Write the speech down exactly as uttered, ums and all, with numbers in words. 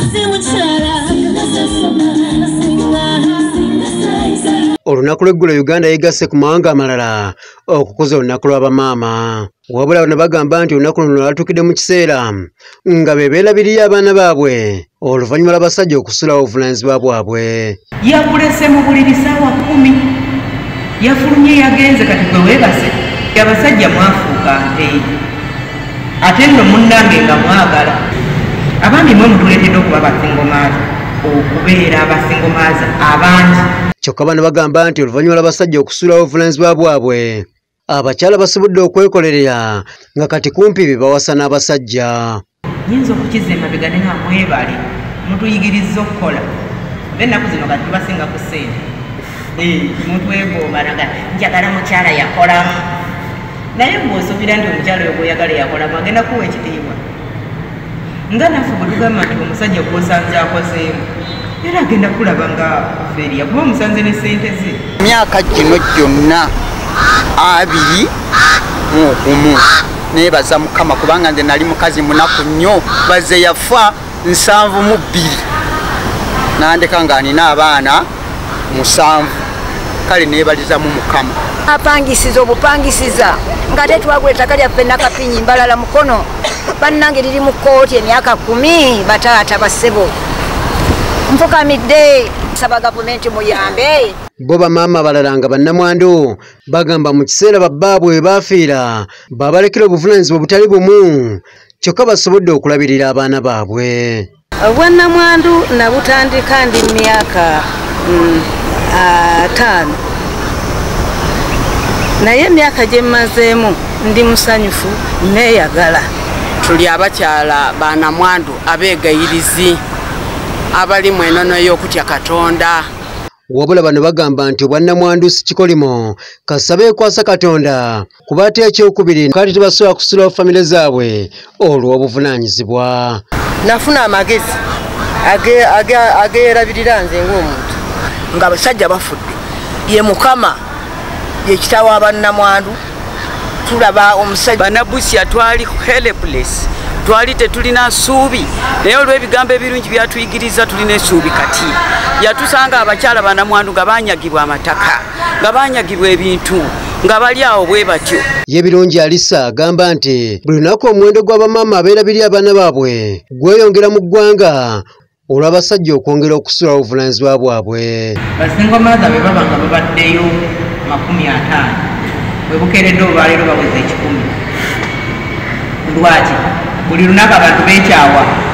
Olunaku lw'eggulo Uganda yeegasse ku mawanga amalala okukuza olunaku lw'abamaama. Wabula bano bagamba nti olunaku luno lwatuukidde mu kiseera nga be beerabirira abaana baabwe oluvannyuma lw'abasajja okusulawo obuvunaanyizibwa bwabwe. Yakulese mu buliri ssaawa kkumi yafulumye yagenze kati gwe weebase abasajja mwafuuka nte ate nno munnange nga mwagala abandi mwe mutuleetedde okuba basingomaaza okubeera abasingomaaza abangi. Kyokka bano bagamba nti oluvannyuma lw'abasajja okusulawo obuvunaanyizibwa bwabwe abakyala basobodde okwekolerera nga kati kumpi be bawasa n'abasajja. Nyinza okukiza emabega ne nga mwebale mutuyigiriza okukola ennaku zino kati tubasinga ku ssente mutwegomba naga njagala mukyala yakolamu naye bw'osuubira nti omukyala oyo gw'oyagala yakolamu agenda kuwa ekitiibwa nga naffe bwe tugamba nti omusajja gw'osanze akozeemu era agenda kulaba nga feriya kuba omusanze ne ssente ze. Myaka gino gyonna abiri mu gumu neebaza Mukama kubanga nze nali mukazi munaku nnyo baze yafa nsanvu mu bbiri nandeka nga nina abaana musanvu kale neebaliza mu Mukama. Apangisiza obupangisiza nga te twagula ettaka lyaffe nakapinyi mbalala mukono bannange liri mu kkooti emyaka kumi bataata bassebo nfukamidde saba gavumenti muyambe. Bo bamaama abalala nga bannamwandu bagamba mu kiseera babbaabwe we baafiira babalekera obuvunaanyizibwa butali bumu kyokka basobodde okulabirira abaana baabwe. Obwannamwandu nabutandika ndi myaka ataano naye emyaka gye mmazeemu ndi musanyufu neeyagala. Tuli abakyala bannamwandu abeegayirizi abali mu enono y'okutya Katonda. Wabula bano bagamba nti obwannamwandu si kikolimo kasaba ekwasa Katonda kuba ate ekyokubiri kati tebasobola kusulawo famire zaabwe olw'obuvunaanyizibwa. Nafuna amagezi ageerabirira nze ng'omuntu nga abasajja bafudde ye Mukama ye kitaawo abannamwandu tulaba omusajja Bannabusya twali helpless twali tetulina nsuubi naye olw'ebigambo ebirungi byatuyigiriza tulina essuubi kati yatusanga abakyala bannamwandu nga banyagibwa amataka nga banyagibwa ebintu nga bali awo bwe batyo. Ye Birungi Alisa agamba nti buli lunaku omuwendo gw'abamaama abeerabirira abaana baabwe gweyongera mu ggwanga olw'abasajja okwongera okusulawo obuvunaanyizibwa bwabwe. Basingomaaza be baba nga babaddeyo makumi ataano bwe bukeeredde olwaleero baweza ekikumi. Lwaki buli lunaku abantu beekyawa